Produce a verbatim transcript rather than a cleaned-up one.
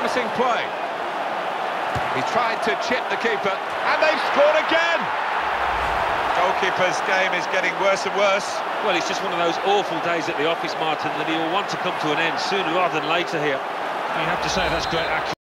promising play. He tried to chip the keeper, and they've scored again! Goalkeeper's game is getting worse and worse. Well, it's just one of those awful days at the office, Martin, that he'll want to come to an end sooner rather than later here. You have to say that's great accuracy.